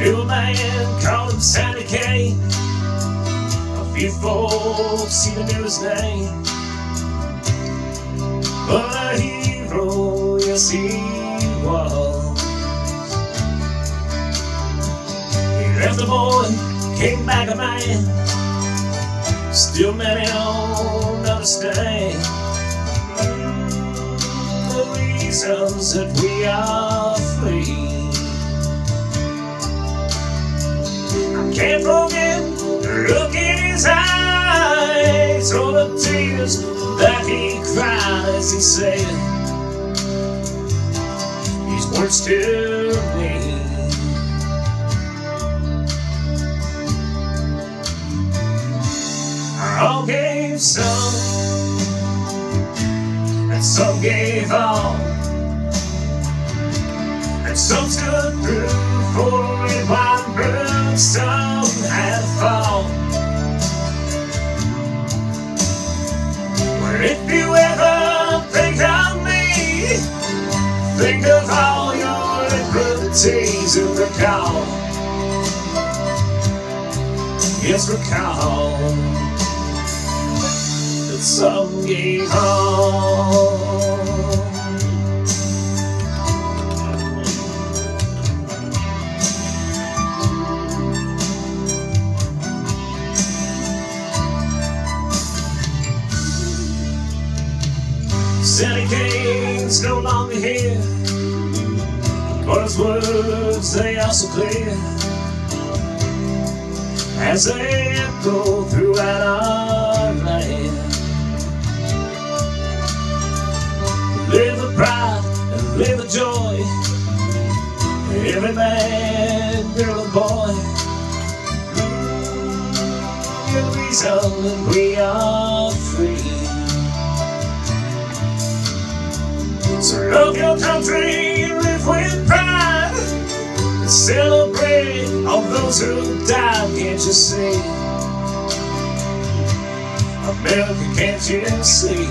Knew a man called him Sandy Kane. A few folks even knew his name. But a hero, yes he was. He left a boy, came back a man. Still many don't understand the reasons that we are free. I can't forget the look in his eyes, or the tears that he cried as he said these words to me. All gave some, and some gave all, and some stood through for a red wine brook, some had a fall. Well, if you ever think of me, think of all your liberties and recall. Yes, recall that some gave all. Sandy Kane's no longer here, but his words, they are so clear as they echo throughout our land. Live the pride and live the joy, every man, girl and boy. The reason that we are free. So love your country, live with pride, and celebrate all those who died. Can't you see? America, can't you see?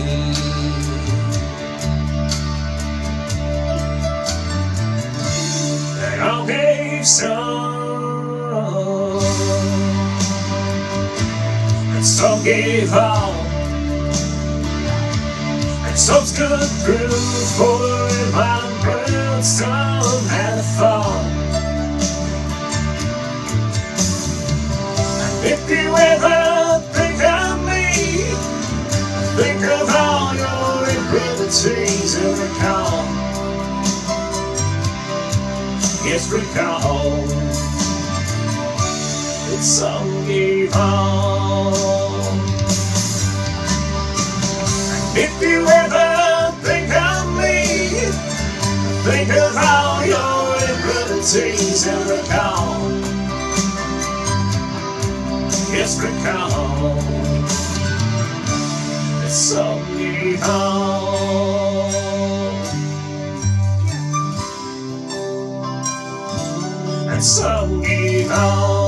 They all gave some, and some gave all. Some stood through for the red wine brook, some had a fall. And if you ever think of me, think of all your liberties and recall. Yes, recall that some gave all. If you ever think of me, think of all your liberties and recall. Yes, recall that some gave all. And some gave all.